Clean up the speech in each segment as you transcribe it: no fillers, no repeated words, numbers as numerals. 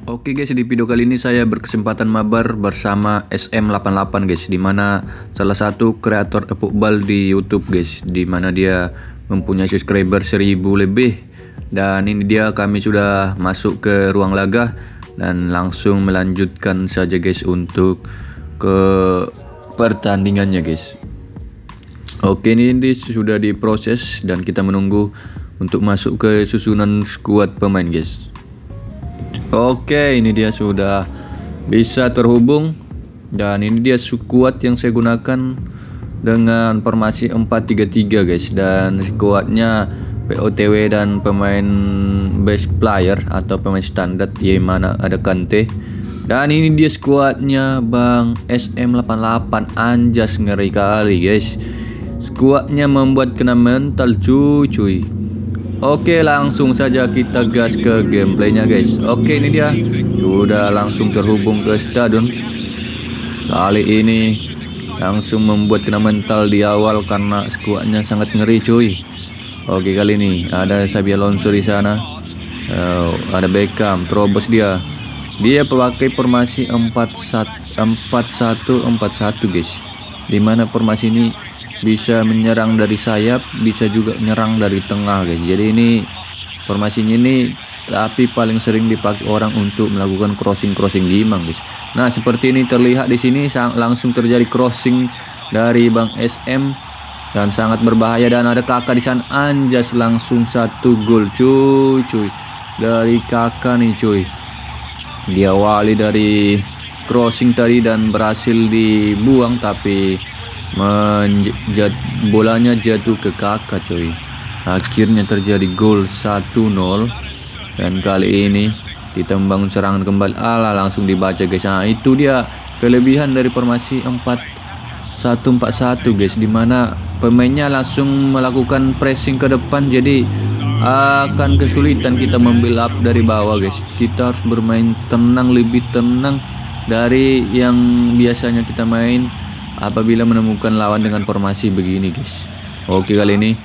Oke guys, di video kali ini saya berkesempatan mabar bersama SM88 guys, dimana salah satu kreator football di YouTube guys, dimana dia mempunyai subscriber 1000 lebih. Dan ini dia, kami sudah masuk ke ruang laga dan langsung melanjutkan saja guys untuk ke pertandingannya guys. Oke, ini sudah diproses dan kita menunggu untuk masuk ke susunan skuad pemain guys. Oke, ini dia sudah bisa terhubung dan ini dia skuad yang saya gunakan dengan formasi 4-3-3 guys, dan skuadnya POTW dan pemain best player atau pemain standar, di mana ada Kante. Dan ini dia skuadnya Bang SM88, anjas, ngeri kali guys. Skuadnya membuat kena mental cuy. Oke, langsung saja kita gas ke gameplaynya guys. Oke, ini dia sudah langsung terhubung ke stadion. Kali ini langsung membuat kena mental di awal karena skuadnya sangat ngeri cuy. Oke, kali ini ada Xabi Alonso di sana. Ada Beckham, terobos dia pakai formasi 4-1-4-1 guys. Dimana formasi ini bisa menyerang dari sayap, bisa juga nyerang dari tengah guys. Jadi ini formasinya ini tapi paling sering dipakai orang untuk melakukan crossing gimang guys. Nah, seperti ini terlihat di sini langsung terjadi crossing dari Bang SM dan sangat berbahaya, dan ada Kakak di sana, anjas, langsung 1 gol cuy dari Kakak nih cuy. Diawali dari crossing tadi dan berhasil dibuang, tapi bolanya jatuh ke Kakak coy. Akhirnya terjadi gol 1-0. Dan kali ini kita membangun serangan kembali. Langsung dibaca guys. Nah, itu dia kelebihan dari formasi 4-1-4-1 guys, dimana pemainnya langsung melakukan pressing ke depan, jadi akan kesulitan kita membuild up dari bawah guys. Kita harus bermain tenang, lebih tenang dari yang biasanya kita main apabila menemukan lawan dengan formasi begini guys. Oke, kali ini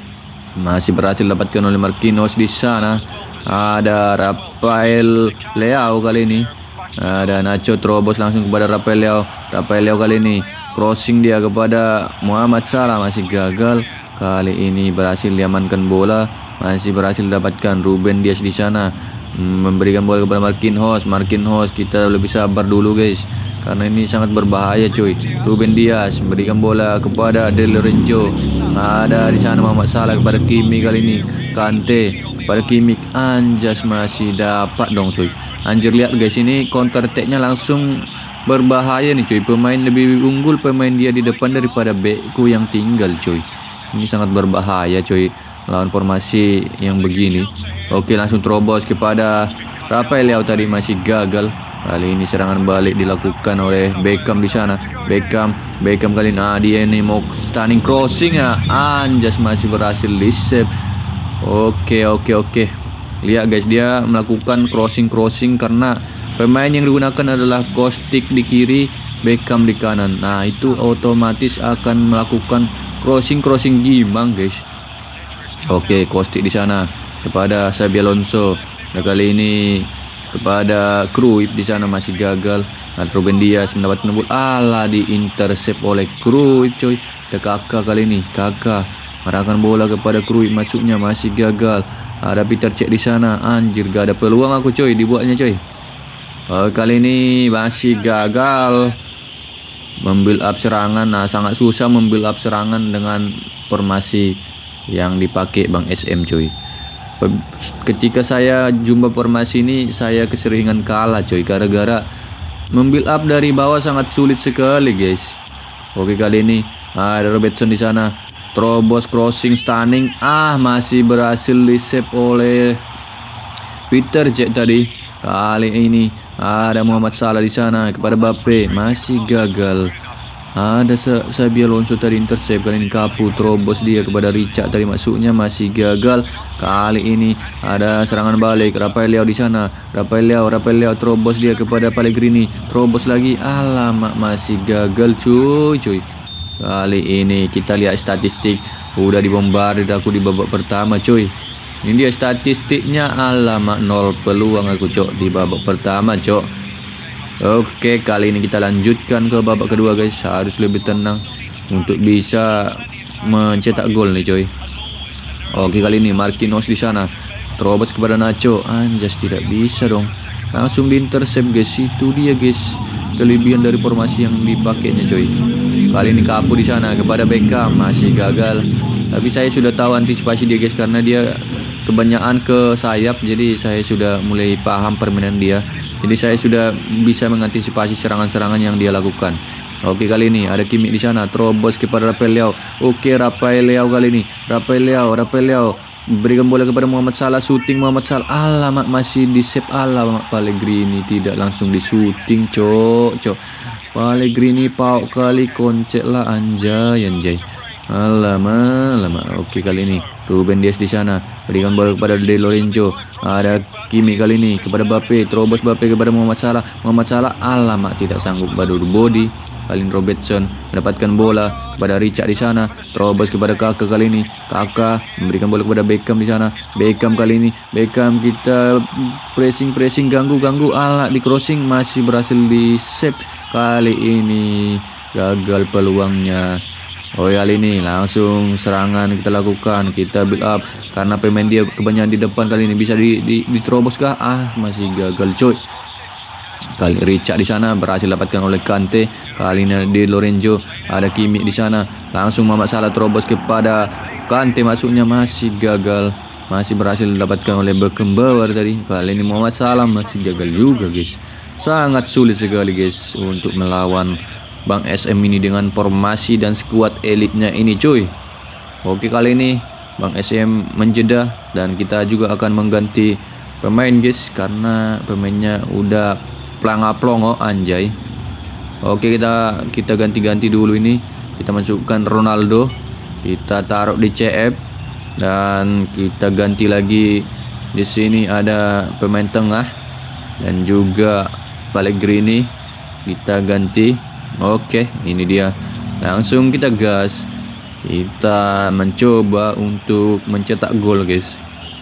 masih berhasil dapatkan oleh Marquinhos di sana. Ada Rafael Leao kali ini. Ada Nacho, terobos langsung kepada Rafael Leao kali ini crossing dia kepada Muhammad Salah, masih gagal. Kali ini berhasil diamankan bola, masih berhasil dapatkan Ruben Dias di sana, memberikan bola kepada Marquinhos. Kita lebih sabar dulu guys karena ini sangat berbahaya cuy. Ruben Dias memberikan bola kepada Del Renzo. Ada di sana Muhammad Salah kepada Kimi, kali ini Kante kepada Kimi, anjas, masih dapat dong cuy. Anjir, lihat guys, ini counter attack-nya langsung berbahaya nih cuy. Pemain lebih unggul pemain dia di depan daripada bekku yang tinggal cuy. Ini sangat berbahaya cuy lawan formasi yang begini. Oke, langsung terobos kepada Rafael Leao, tadi masih gagal. Kali ini serangan balik dilakukan oleh Beckham di sana. Beckham kali ini dia ini mau stunning crossing ya, anjas, masih berhasil di save. Oke. Lihat guys, dia melakukan crossing karena pemain yang digunakan adalah Kostic di kiri, Beckham di kanan. Nah, itu otomatis akan melakukan crossing gimang guys. Oke, Kostic di sana kepada Xabi Alonso. Nah, kali ini kepada Cruyff di sana, masih gagal. Nah, Ruben Dias mendapatkan bola, diintercept oleh Cruyff coy. Ada Kakak kali ini, Kakak marahkan bola kepada Cruyff, masuknya masih gagal. Ada Peter Cech di sana, anjir, gak ada peluang aku coy dibuatnya coy. Kali ini masih gagal membuild up serangan. Nah, sangat susah membuild up serangan dengan formasi yang dipakai Bang SM coy. Ketika saya jumpa formasi ini, saya keseringan kalah coy, gara-gara membuild up dari bawah sangat sulit sekali guys. Oke, kali ini ada Robertson di sana, terobos crossing stunning, masih berhasil di save oleh Peter Cech tadi. Kali ini ada Muhammad Salah di sana kepada Mbappe, masih gagal. Ada Xabi Alonso tadi intercept, kali ini Capu terobos dia kepada Richard, tadi masuknya masih gagal. Kali ini ada serangan balik, Rafael Leao di sana. Rafael Leao terobos dia kepada Pellegrini, terobos lagi, alamak, masih gagal cuy. Kali ini kita lihat statistik, udah dibombardir aku di babak pertama cuy. Ini dia statistiknya, alamak 0 peluang aku cok di babak pertama cok. Oke, kali ini kita lanjutkan ke babak kedua guys. Harus lebih tenang untuk bisa mencetak gol nih coy. Oke, kali ini Marquinhos di sana, terobos kepada Nacho, anjas tidak bisa dong. Langsung diintercept guys. Itu dia guys kelebihan dari formasi yang dipakainya coy. Kali ini Capu di sana kepada Beckham, masih gagal. Tapi saya sudah tahu antisipasi dia guys, karena dia kebanyakan ke sayap. Jadi saya sudah mulai paham permainan dia. Jadi saya sudah bisa mengantisipasi serangan-serangan yang dia lakukan. Oke, kali ini ada Kimmich di sana, terobos kepada Rafael Leao. Oke, Rafael Leao kali ini. Rafael Leao berikan bola kepada Muhammad Salah, shooting Muhammad Salah. Alamak, masih di save. Alamak, Pellegrini tidak langsung di shooting cok. Pellegrini pau kali koncek lah, anjay. Alamak. Oke, kali ini Ruben Dias di sana, berikan bola kepada De Lorenzo. Ada Kimmich kali ini kepada Mbappe, terobos Mbappe kepada Muhammad Salah. Alamak, tidak sanggup badu body. Kali ini Robertson mendapatkan bola kepada Richard di sana, terobos kepada Kakak. Kali ini Kakak memberikan bola kepada Beckham di sana. Beckham kita pressing ganggu. Di crossing masih berhasil di save. Kali ini gagal peluangnya. Oh, kali ini langsung serangan kita lakukan, kita build up karena pemain dia kebanyakan di depan. Kali ini bisa diterobos kah? Masih gagal coy. Kali Richard di sana berhasil dapatkan oleh Kante. Kali ini De Lorenzo, ada Kimmich di sana, langsung Muhammad Salah terobos kepada Kante, masuknya masih gagal. Masih berhasil didapatkan oleh Beckenbauer tadi. Kali ini Muhammad Salah masih gagal juga guys. Sangat sulit sekali guys untuk melawan Bang SM ini dengan formasi dan skuad elitnya ini cuy. Oke, kali ini Bang SM menjeda dan kita juga akan mengganti pemain guys, karena pemainnya udah plongo anjay. Oke, kita ganti dulu ini. Kita masukkan Ronaldo, kita taruh di CF, dan kita ganti lagi. Di sini ada pemain tengah dan juga Pellegrini kita ganti. Oke, ini dia. Langsung kita gas. Kita mencoba untuk mencetak gol guys.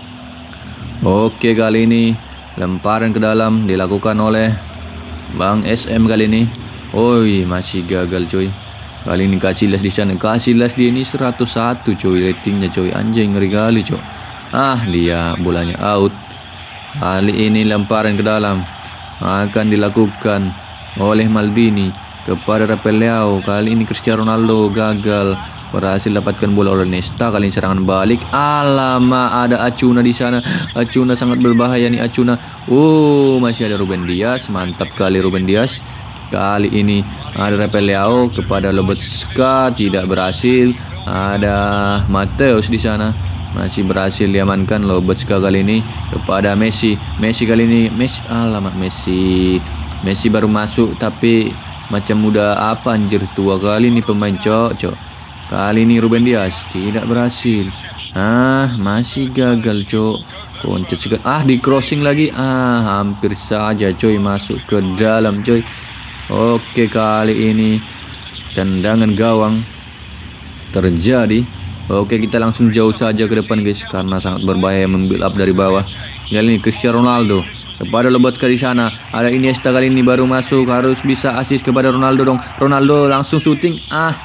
Oke, kali ini lemparan ke dalam dilakukan oleh Bang SM kali ini. Oi, masih gagal coy. Kali ini Casillas di sana. Casillas dia ini 101 coy ratingnya coy. Anjay, ngeri kali coy. Dia bolanya out. Kali ini lemparan ke dalam akan dilakukan oleh Maldini kepada Rafael Leao. Kali ini Cristiano Ronaldo gagal, berhasil dapatkan bola oleh Nesta. Kali ini serangan balik. Alamak, ada Acuna di sana. Acuna sangat berbahaya nih Acuna. Masih ada Ruben Dias. Mantap kali Ruben Dias. Kali ini ada Rafael Leao kepada Lobotka, tidak berhasil. Ada Mateus di sana, masih berhasil diamankan. Lobotka kali ini kepada Messi kali ini. Alamak, Messi baru masuk tapi macam muda apa anjir, tua kali ini pemain cok. Kali ini Ruben Dias tidak berhasil. Masih gagal cok. Koncet sekali. Di crossing lagi. Hampir saja coy masuk ke dalam coy. Oke, kali ini tendangan gawang terjadi. Oke, kita langsung jauh saja ke depan guys, karena sangat berbahaya membuild up dari bawah. Kali ini Cristiano Ronaldo kepada Lobotka di sana. Ada Iniesta kali ini baru masuk, harus bisa assist kepada Ronaldo dong. Ronaldo langsung syuting.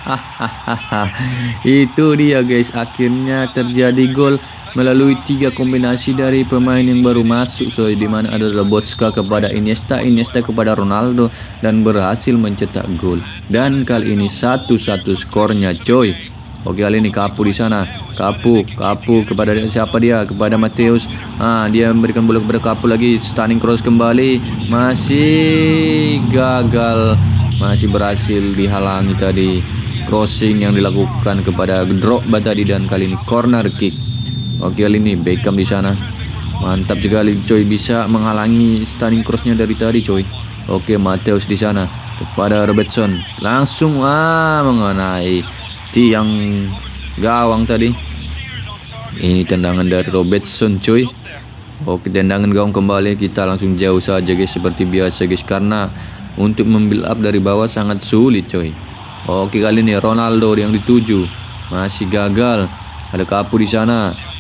Itu dia guys, akhirnya terjadi gol melalui 3 kombinasi dari pemain yang baru masuk. Di mana ada Lobotka kepada Iniesta kepada Ronaldo, dan berhasil mencetak gol. Dan kali ini 1-1 skornya coy. Oke, kali ini Capu di sana. Capu kepada siapa dia? Kepada Mateus. Dia memberikan bola kepada Capu lagi. Stunning cross kembali. Masih gagal. Masih berhasil dihalangi tadi. Crossing yang dilakukan kepada Drogba tadi, dan kali ini corner kick. Oke, kali ini Beckham di sana. Mantap sekali coy, bisa menghalangi stunning crossnya dari tadi coy. Oke, Mateus di sana kepada Robertson. Langsung mengenai tiang gawang tadi. Ini tendangan dari Robertson coy. Oke, tendangan gawang kembali. Kita langsung jauh saja guys, seperti biasa guys, karena untuk membuild up dari bawah sangat sulit coy. Oke, kali ini Ronaldo yang dituju masih gagal. Ada Capu di sana.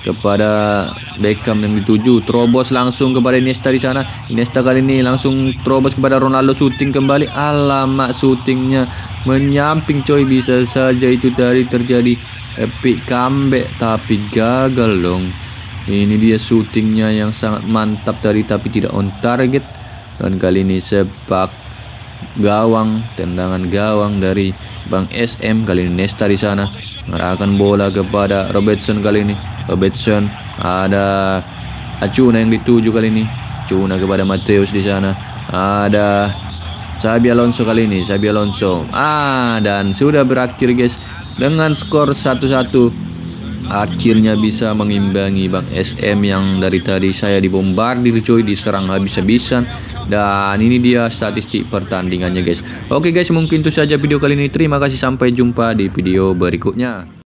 kepada Beckham yang dituju, terobos langsung kepada Iniesta di sana. Iniesta kali ini langsung terobos kepada Ronaldo, syuting kembali. Alamak, syutingnya menyamping coy, bisa saja itu tadi terjadi epic comeback tapi gagal dong. Ini dia syutingnya yang sangat mantap tadi tapi tidak on target. Dan kali ini sepak gawang, tendangan gawang dari Bang SM. Kali ini Nesta di sana mengarahkan bola kepada Robertson. Kali ini Robertson, ada Acuna yang dituju kali ini. Acuna kepada Mateus di sana. Ada Xabi Alonso kali ini, Xabi Alonso. Dan sudah berakhir guys dengan skor 1-1. Akhirnya bisa mengimbangi Bang SM yang dari tadi saya dibombardir coy, diserang habis-habisan. Dan ini dia statistik pertandingannya guys. Oke guys, mungkin itu saja video kali ini. Terima kasih, sampai jumpa di video berikutnya.